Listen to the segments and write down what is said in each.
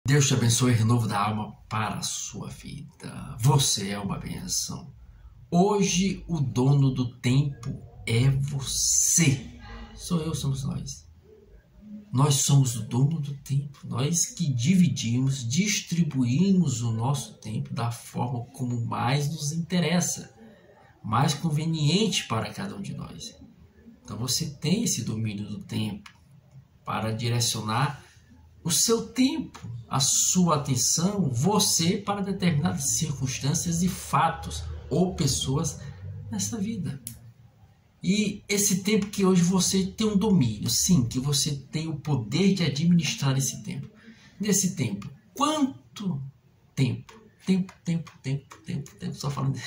Deus te abençoe, renovo da alma para a sua vida. Você é uma benção. Hoje o dono do tempo é você. Sou eu, somos nós. Nós somos o dono do tempo. Nós que dividimos, distribuímos o nosso tempo da forma como mais nos interessa, mais conveniente para cada um de nós. Então você tem esse domínio do tempo para direcionar o seu tempo, a sua atenção, você para determinadas circunstâncias e fatos ou pessoas nessa vida. E esse tempo que hoje você tem um domínio, sim, que você tem o poder de administrar esse tempo. Nesse tempo, quanto tempo? Tempo, só falando.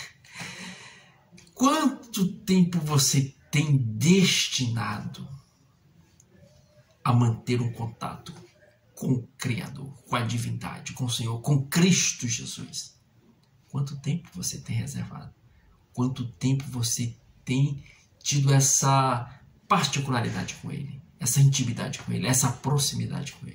Quanto tempo você tem destinado a manter um contato com o Criador, com a divindade, com o Senhor, com Cristo Jesus? Quanto tempo você tem reservado? Quanto tempo você tem tido essa particularidade com Ele, essa intimidade com Ele, essa proximidade com Ele?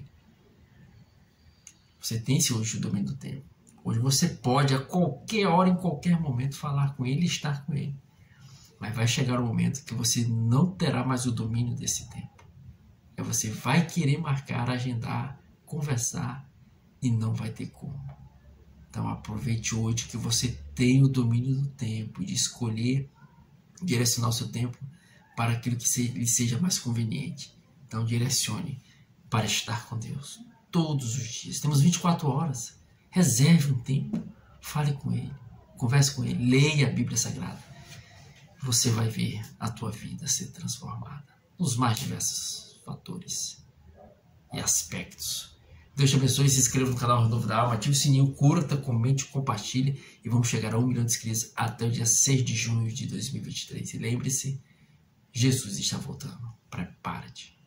Você tem esse hoje o domínio do tempo. Hoje você pode a qualquer hora, em qualquer momento, falar com Ele e estar com Ele. Mas vai chegar um momento que você não terá mais o domínio desse tempo. Aí você vai querer marcar, agendar, conversar e não vai ter como. Então aproveite hoje que você tem o domínio do tempo, de escolher direcionar o seu tempo para aquilo que lhe seja mais conveniente. Então direcione para estar com Deus todos os dias. Temos 24 horas. Reserve um tempo. Fale com Ele. Converse com Ele. Leia a Bíblia Sagrada. Você vai ver a tua vida ser transformada nos mais diversos fatores e aspectos. Deus te abençoe, se inscreva no canal Renovo da Alma, ative o sininho, curta, comente, compartilhe e vamos chegar a 1 milhão de inscritos até o dia 6 de junho de 2023. E lembre-se, Jesus está voltando. Prepare-te.